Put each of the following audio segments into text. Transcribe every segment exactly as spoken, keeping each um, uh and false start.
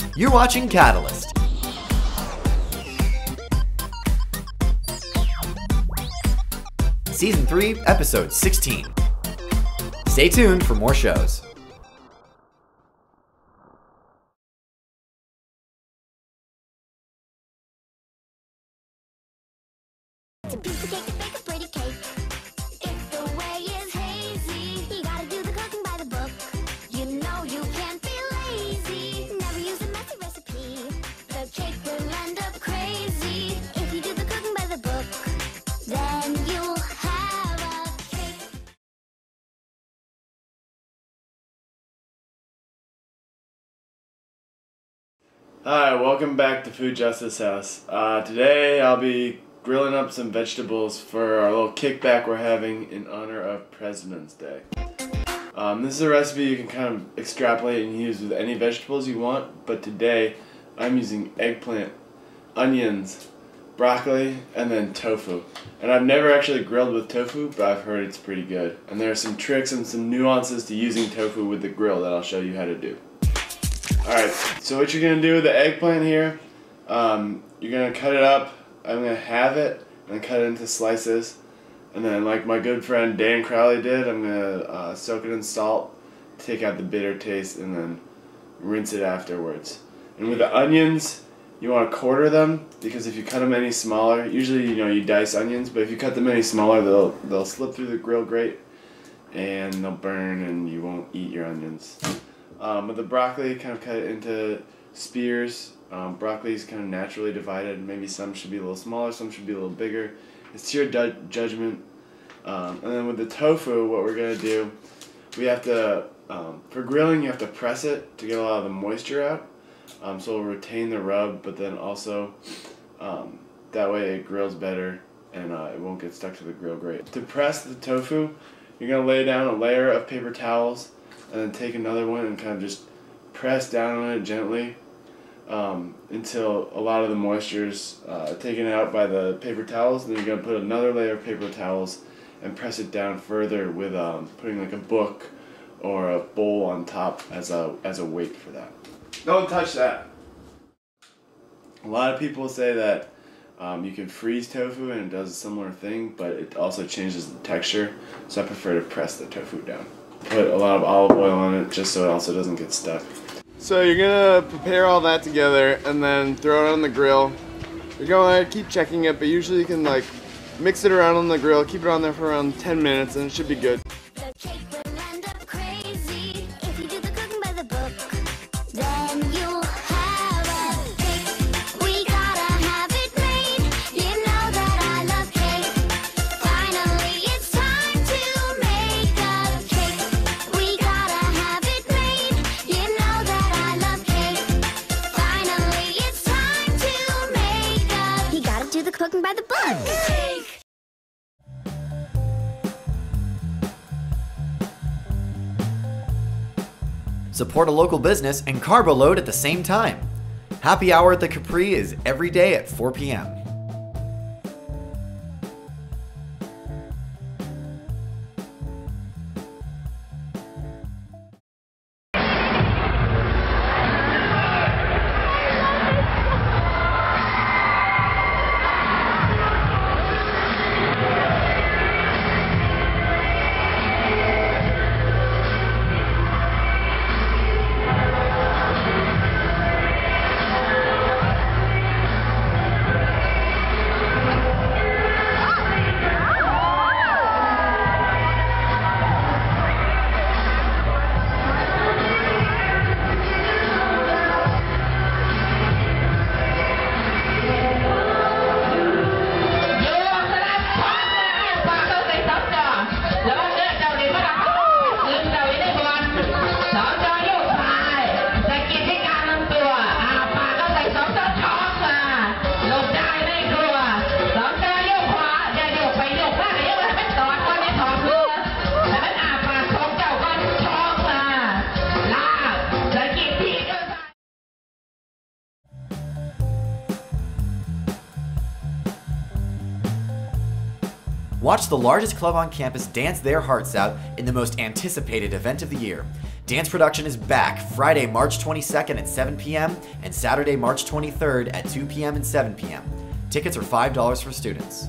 You're watching CatAList. Season three, Episode sixteen. Stay tuned for more shows. It's a piece of cake to bake a pretty cake. If the way is hazy, you gotta do the cooking by the book. You know you can't be lazy. Never use a messy recipe. The cake will end up crazy. If you do the cooking by the book, then you'll have a cake. Hi, welcome back to Food Justice House. Uh, today I'll be grilling up some vegetables for our little kickback we're having in honor of President's Day. Um, this is a recipe you can kind of extrapolate and use with any vegetables you want, but today I'm using eggplant, onions, broccoli, and then tofu. And I've never actually grilled with tofu, but I've heard it's pretty good. And there are some tricks and some nuances to using tofu with the grill that I'll show you how to do. Alright, so what you're going to do with the eggplant here, um, you're going to cut it up. I'm going to halve it and cut it into slices. And then, like my good friend Dan Crowley did, I'm going to uh, soak it in salt, take out the bitter taste, and then rinse it afterwards. And with the onions, you want to quarter them, because if you cut them any smaller, usually you know you dice onions, but if you cut them any smaller, they'll they'll slip through the grill grate and they'll burn and you won't eat your onions. Um, with the broccoli, kind of cut it into spears. Um, broccoli is kind of naturally divided. Maybe some should be a little smaller, some should be a little bigger. It's to your du judgment. Um, and then with the tofu, what we're going to do, we have to, um, for grilling, you have to press it to get a lot of the moisture out. Um, so it'll retain the rub, but then also um, that way it grills better and uh, it won't get stuck to the grill grate. To press the tofu, you're going to lay down a layer of paper towels and then take another one and kind of just press down on it gently. Um, until a lot of the moisture is uh, taken out by the paper towels. Then you're going to put another layer of paper towels and press it down further with um, putting like a book or a bowl on top as a, as a weight for that. Don't touch that! A lot of people say that um, you can freeze tofu and it does a similar thing, but it also changes the texture, so I prefer to press the tofu down. Put a lot of olive oil on it just so it also doesn't get stuck. So you're gonna prepare all that together and then throw it on the grill. You're going to keep checking it, but usually you can like mix it around on the grill, keep it on there for around ten minutes, and it should be good. The cake will end up crazy. If you do the cooking by the book, then you'll have a cake. We gotta have it made. You know that I love cake. Finally, it's time to make a cake. We gotta have it made. You know that I love cake. Finally, it's time to make a. You gotta do the cooking by the book. Cake. Support a local business and carbo load at the same time. Happy hour at the Capri is every day at four p m Watch the largest club on campus dance their hearts out in the most anticipated event of the year. Dance Production is back Friday, March twenty-second at seven p m and Saturday, March twenty-third at two p m and seven p m Tickets are five dollars for students.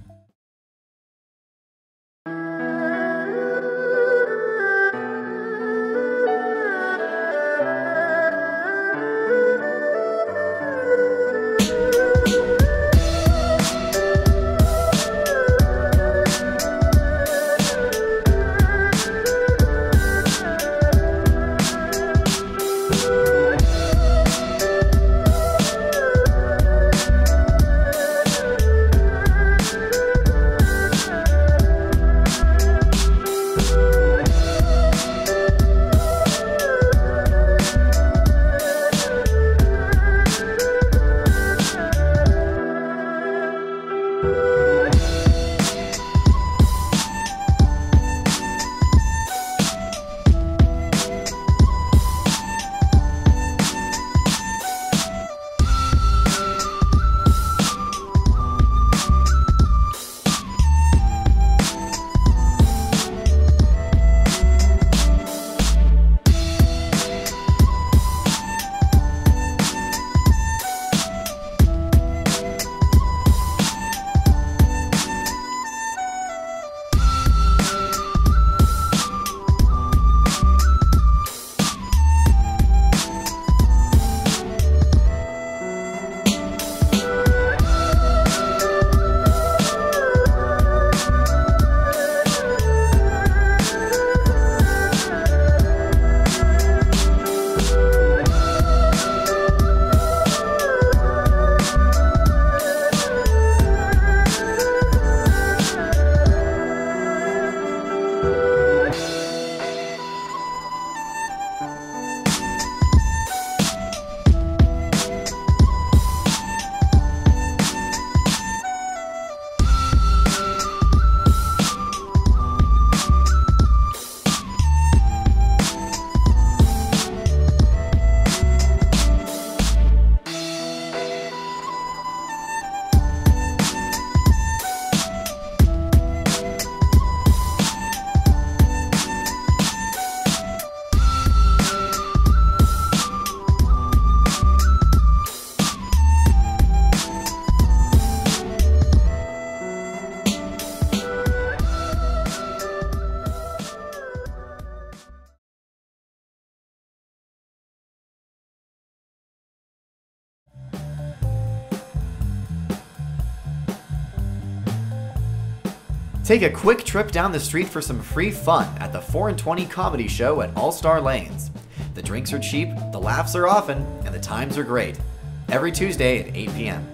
Take a quick trip down the street for some free fun at the four and twenty Comedy Show at All Star Lanes. The drinks are cheap, the laughs are often, and the times are great. Every Tuesday at eight p m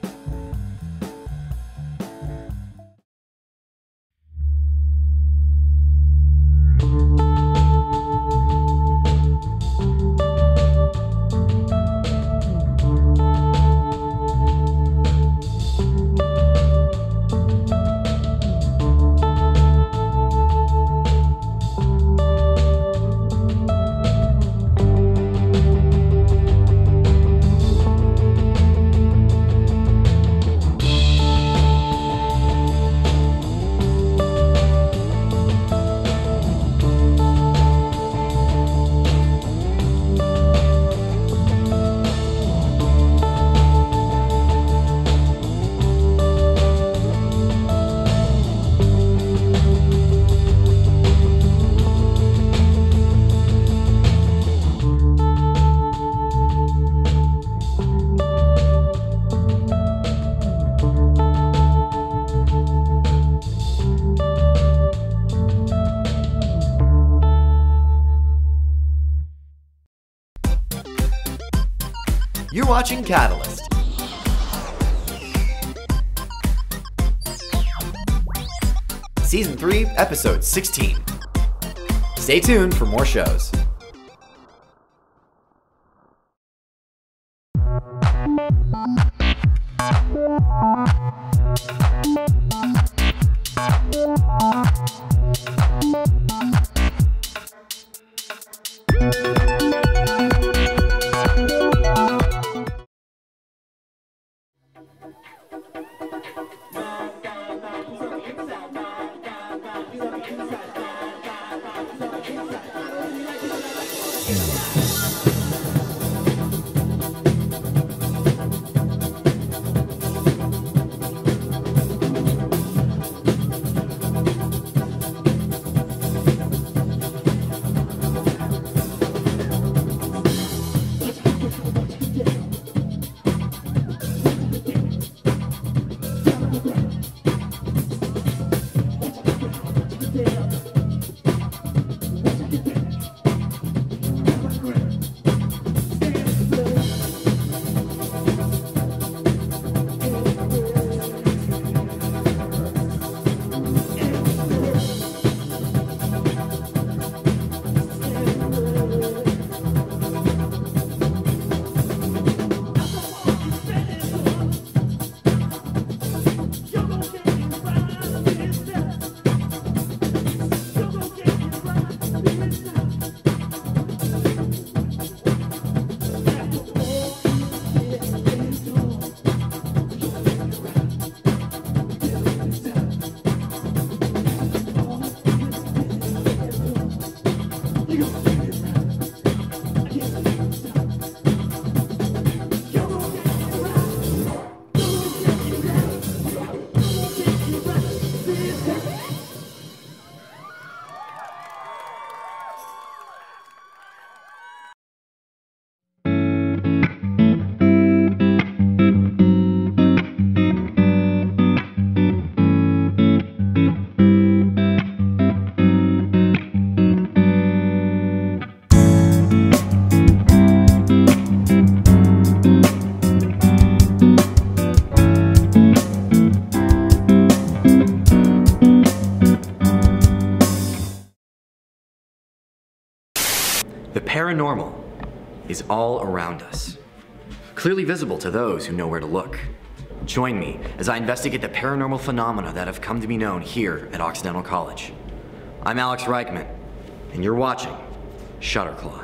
You're watching CatAList. Season three, Episode sixteen. Stay tuned for more shows. paranormal is all around us, clearly visible to those who know where to look. Join me as I investigate the paranormal phenomena that have come to be known here at Occidental College. I'm Alex Reichman, and you're watching Shutterclaw.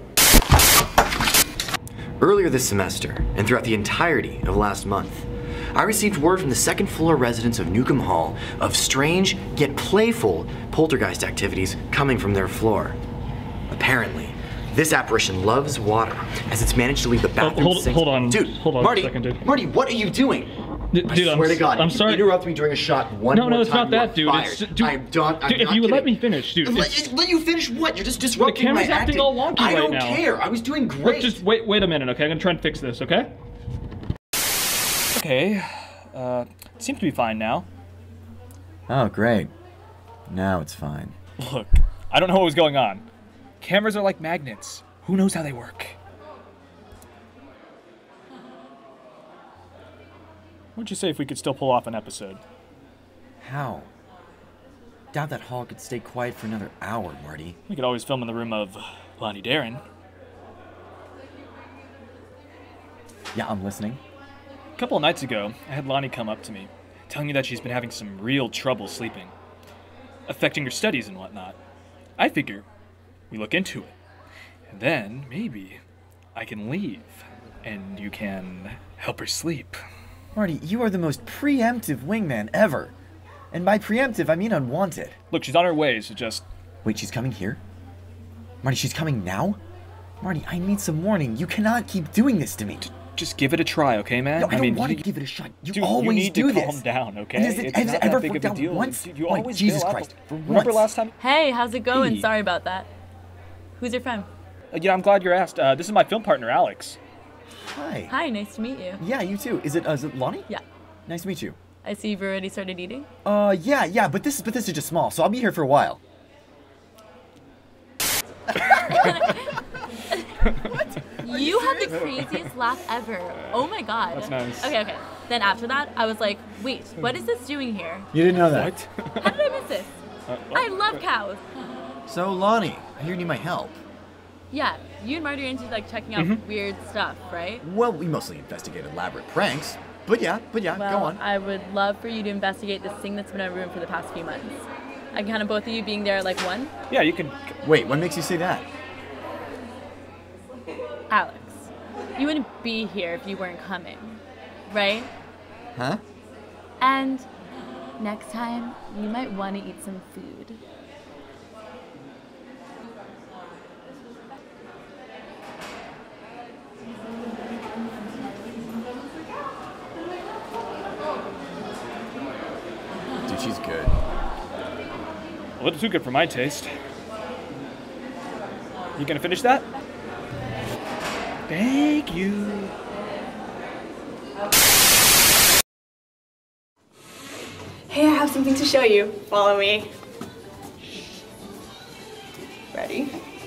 Earlier this semester, and throughout the entirety of last month, I received word from the second floor residents of Newcomb Hall of strange, yet playful, poltergeist activities coming from their floor. Apparently, this apparition loves water, as it's managed to leave the bathroom hold, sink. hold on, dude, hold on Marty, a second, dude. Marty, what are you doing? D I dude, swear I'm, to God, I'm if sorry. you interrupt me during a shot one no, more no, it's time, not that, you dude. are It's, fired. dude, I'm done. I'm dude, if not you would let kidding. me finish, dude. Let, let you finish what? You're just disrupting camera's my acting acting. all wonky I right don't now. care. I was doing Look, great. just wait, wait a minute, okay? I'm gonna try and fix this, okay? Okay, uh, it seems to be fine now. Oh, great. Now it's fine. Look, I don't know what was going on. Cameras are like magnets. Who knows how they work? What'd you say if we could still pull off an episode? How? Doubt that hall could stay quiet for another hour, Marty. We could always film in the room of Lonnie Darren. Yeah, I'm listening. A couple of nights ago, I had Lonnie come up to me, telling me that she's been having some real trouble sleeping, affecting her studies and whatnot. I figure we look into it, and then maybe I can leave, and you can help her sleep. Marty, you are the most preemptive wingman ever. And by preemptive, I mean unwanted. Look, she's on her way, so just... Wait, she's coming here? Marty, she's coming now? Marty, I need some warning. You cannot keep doing this to me. Just give it a try, okay, man? No, I, don't mean, want to you, give it a shot. You dude, always you need do to this. calm down, okay? And has it, it's has not it ever that big worked of a out deal. once? You, you Like, always Jesus bail out. Christ, for Remember once. last time? Hey, how's it going? Hey. Sorry about that. Who's your friend? Uh, yeah, I'm glad you're asked. Uh, this is my film partner, Alex. Hi. Hi, nice to meet you. Yeah, you too. Is it, uh, is it Lonnie? Yeah. Nice to meet you. I see you've already started eating. Uh, yeah, yeah, but this, but this is just small, so I'll be here for a while. You had the craziest laugh ever. Oh my god. That's nice. Okay, okay. Then after that, I was like, wait, what is this doing here? You didn't know that. What? How did I miss this? Uh, I love cows. So, Lonnie, I hear you need my help. Yeah, you and Marty are into like checking out Mm-hmm. weird stuff, right? Well, we mostly investigate elaborate pranks. But yeah, but yeah, Well, go on. I would love for you to investigate this thing that's been in our room for the past few months. I can count on both of you being there like one. Yeah, you can... Wait, what makes you say that? Alex, you wouldn't be here if you weren't coming, right? Huh? And next time, you might want to eat some food. Dude, she's good. A little too good for my taste. You gonna finish that? Thank you. Hey, I have something to show you. Follow me. Ready?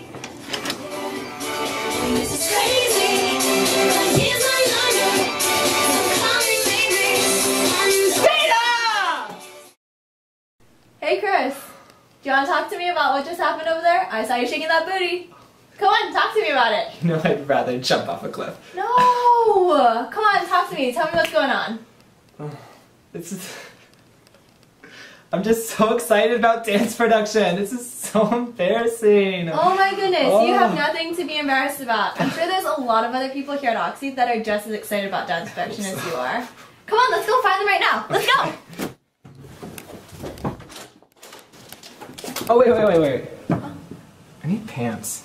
This is crazy, but here's my number. Call me baby. And Hey, Chris. Do you want to talk to me about what just happened over there? I saw you shaking that booty. Come on, talk to me about it. No, I'd rather jump off a cliff. No! Come on, talk to me. Tell me what's going on. This is... I'm just so excited about dance production. This is so embarrassing. Oh my goodness, Oh. you have nothing to be embarrassed about. I'm sure there's a lot of other people here at Oxy that are just as excited about dance production as you are. Come on, let's go find them right now. Let's go! Oh, wait, wait, wait, wait. I need pants.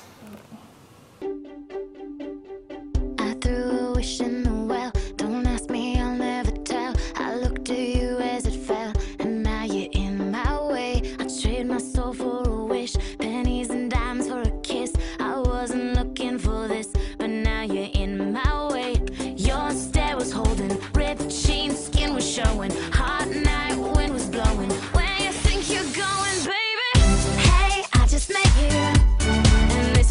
I threw a wish in the well. Don't ask me, I'll never tell. I looked to you as it fell, and now you're in my way. I trade my soul for a wish, pennies and dimes for a kiss. I wasn't looking for this, but now you're in my way. Your stare was holding, ripped jeans, skin was showing. Hot night, wind was blowing. Where you think you're going, baby? Hey, I just met you, and this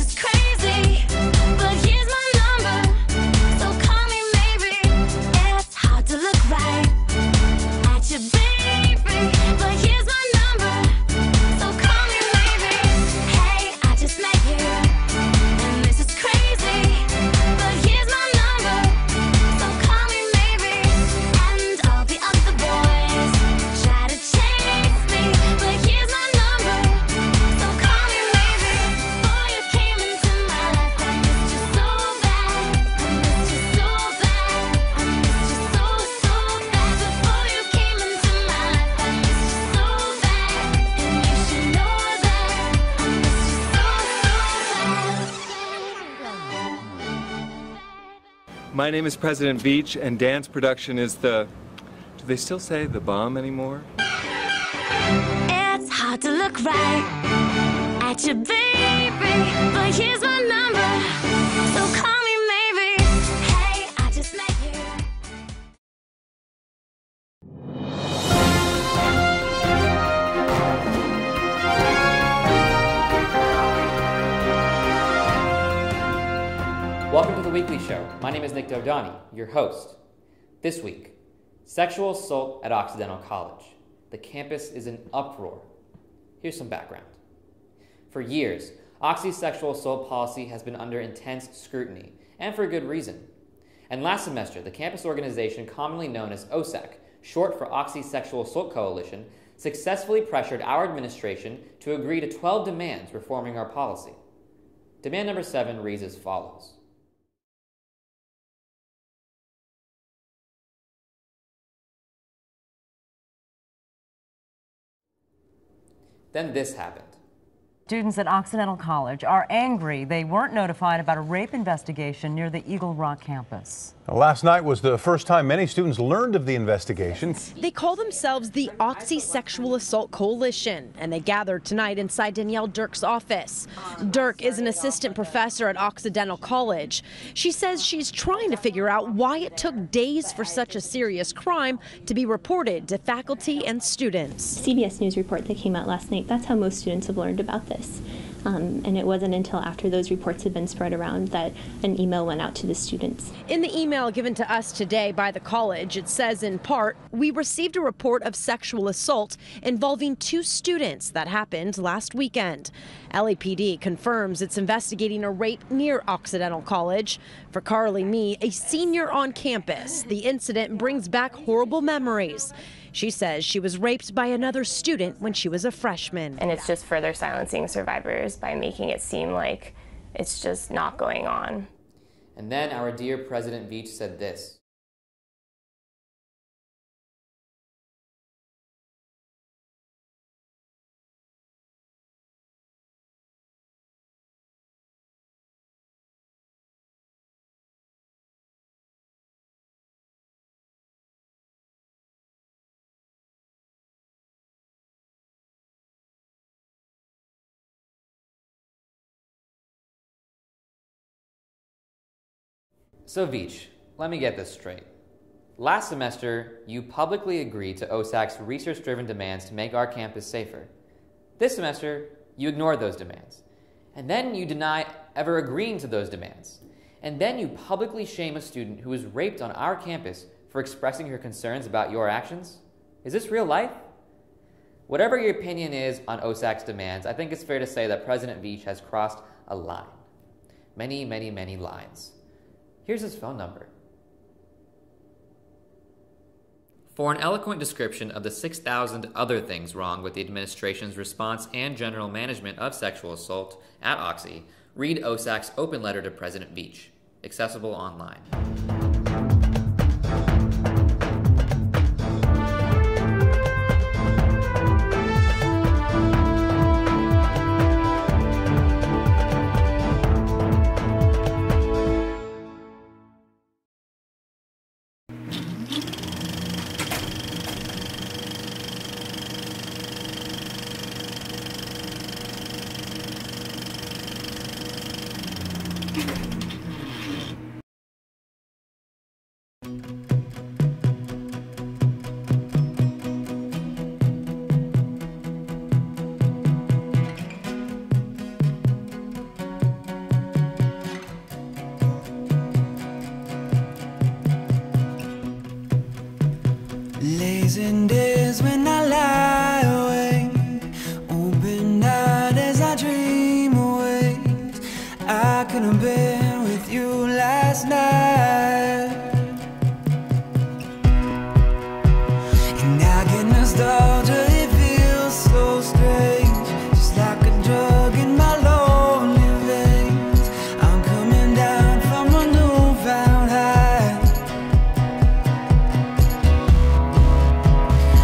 My name is President Veach, and dance production is the... Do they still say the bomb anymore? It's hard to look right at your baby, but here's my number, so call me maybe. Hey, I just met you. Welcome to the Weekly Show. My name is Nick Dodani, your host. This week, sexual assault at Occidental College. The campus is in uproar. Here's some background. For years, Oxy's sexual assault policy has been under intense scrutiny, and for good reason. And last semester, the campus organization commonly known as O S A C, short for Oxy Sexual Assault Coalition, successfully pressured our administration to agree to twelve demands reforming our policy. Demand number seven reads as follows. Then this happened. Students at Occidental College are angry they weren't notified about a rape investigation near the Eagle Rock campus. Last night was the first time many students learned of the investigation. They call themselves the Oxy Sexual Assault Coalition, and they gathered tonight inside Danielle Dirk's office. Dirk is an assistant professor at Occidental College. She says she's trying to figure out why it took days for such a serious crime to be reported to faculty and students. C B S News report that came out last night, that's how most students have learned about this. Um, and it wasn't until after those reports had been spread around that an email went out to the students. In the email given to us today by the college, it says in part, we received a report of sexual assault involving two students that happened last weekend. L A P D confirms it's investigating a rape near Occidental College. For Carly Mee, a senior on campus, the incident brings back horrible memories. She says she was raped by another student when she was a freshman. And it's just further silencing survivors by making it seem like it's just not going on. And then our dear President Veach said this. So Veach, let me get this straight. Last semester, you publicly agreed to O S A C's research-driven demands to make our campus safer. This semester, you ignored those demands. And then you deny ever agreeing to those demands. And then you publicly shame a student who was raped on our campus for expressing her concerns about your actions? Is this real life? Whatever your opinion is on O S A C's demands, I think it's fair to say that President Veach has crossed a line. Many, many, many lines. Here's his phone number. For an eloquent description of the six thousand other things wrong with the administration's response and general management of sexual assault at Oxy, read O S A C's open letter to President Veach, accessible online. Lazy days when I lie awake, open-eyed as I dream away. I couldn't bear with you last night, and I get nostalgia, it feels so strange, just like a drug in my lonely veins. I'm coming down from a newfound high.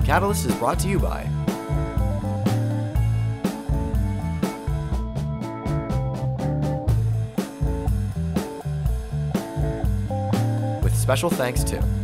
CatAList is brought to you by with special thanks to